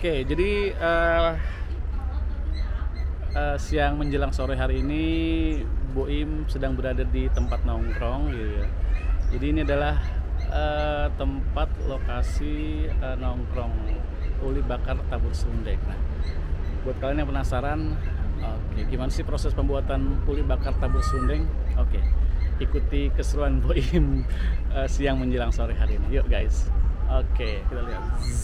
Oke, jadi siang menjelang sore hari ini Boim sedang berada di tempat nongkrong gitu ya. Jadi ini adalah tempat lokasi nongkrong uli bakar tabur serundeng. Nah, buat kalian yang penasaran, oke, gimana sih proses pembuatan uli bakar tabur serundeng? Oke, ikuti keseruan Boim siang menjelang sore hari ini. Yuk guys. Oke, kita lihat.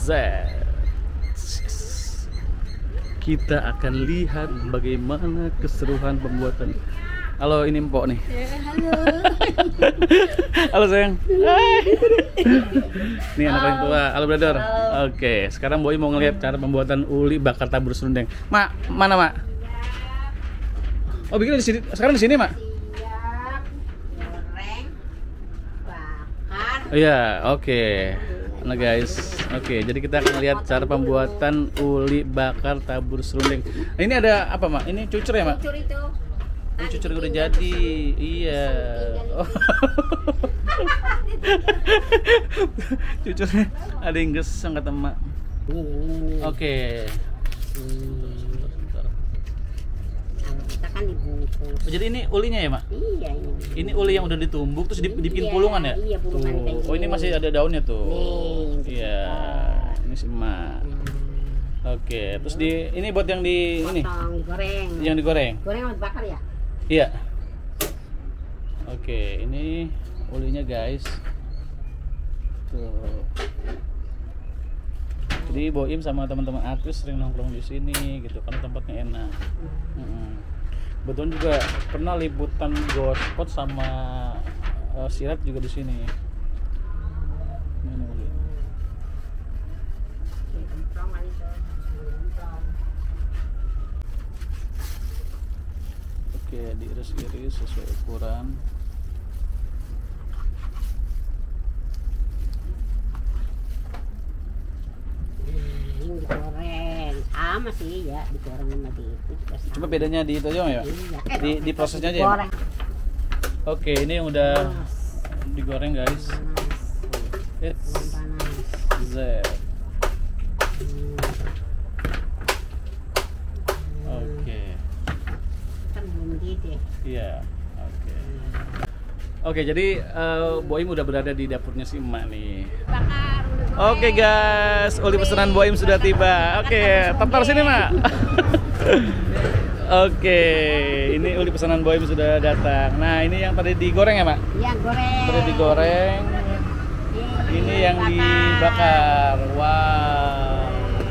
Kita akan lihat bagaimana keseruan pembuatan. Halo, ini Mpok nih. Halo. Halo sayang. Hai. Nih anak paling tua. Halo brother. Oke, sekarang Boy mau ngeliat cara pembuatan uli bakar tabur serundeng. Mak, mana Mak? Oh, bikin di sini. Sekarang di sini Mak. Siap. Goreng. Bakar. Iya, oke. Nah guys, oke. Jadi kita akan lihat cara pembuatan uli bakar tabur serundeng. Nah, ini ada apa Mak? Ini cucur ya Mak? Cucur itu. Ini cucur udah jadi. Iya. Oh. Cucurnya ada yang geseng kata Mak. Oke. Kalau kita kan dibungkus. Jadi ini ulinya ya Mak? Iya ini. Ini uli yang udah ditumbuk terus dibikin Iya, pulungan ya? iya, pulungan Tuh. kayak Oh ini gini. masih ada daunnya tuh. Nih, Iya. Ini si Mak. Oke. Terus ini buat yang di ini, Potong, digoreng. yang digoreng. Goreng sama dibakar ya? Iya. Oke, ini ulinya guys. Tuh. Jadi Boim sama teman-teman artis sering nongkrong di sini gitu karena tempatnya enak. Betul juga pernah liputan Gospot sama Sirat juga di sini. Ini uli. Oke, kemprong kali itu. Kemprong. Oke, diiris-iris sesuai ukuran. Ini digoreng. Sama sih ya, digoreng sama di itu juga sama. Cuma bedanya di itu aja ya? Iya. Di prosesnya aja ya? Goreng. Oke, ini yang udah Panas. digoreng guys. It's Panas. Z. Oke. Kan belum didih. Iya. Oke. Oke, jadi Boim udah berada di dapurnya si Emak nih. Bakar. Oke guys, uli pesanan Boim sudah tiba. Oke, tonton sini Mak. Oke, ini uli pesanan Boim sudah datang. Nah, ini yang tadi digoreng ya Mak? Iya, goreng. Tadi digoreng. Ini yang dibakar. Wow.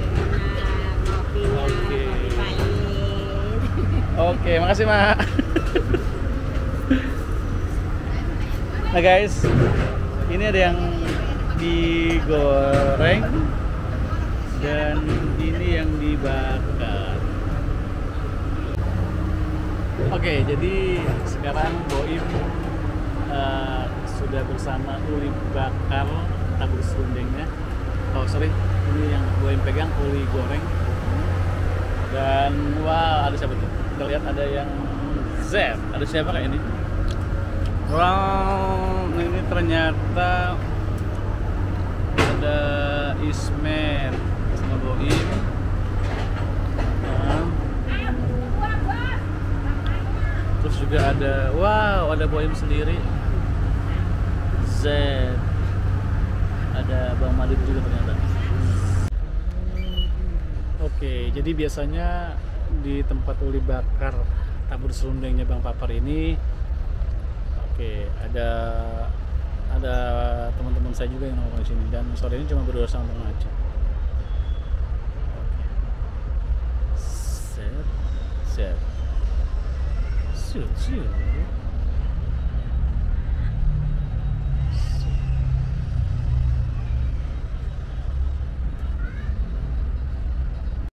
Oke. Oke, makasih Mak. Nah guys, ini ada yang digoreng dan ini yang dibakar. Oke, jadi sekarang Boim sudah bersama uli bakar tabur serundengnya. Oh sorry, ini yang Boim pegang uli goreng. Dan wow, ada siapa tuh? Kita lihat ada yang Z. Ada siapa kayak ini? Wow, ini ternyata ada Ismet sama Boim. Nah. Terus juga ada, wow, ada Boim sendiri. Z. Ada Bang Madid juga ternyata. Oke, jadi biasanya di tempat uli bakar tabur serundengnya Bang Papar ini, oke, ada teman-teman saya juga yang nongkrong di sini dan sore ini cuma berdua sama teman aja. Oke. Set. Siu.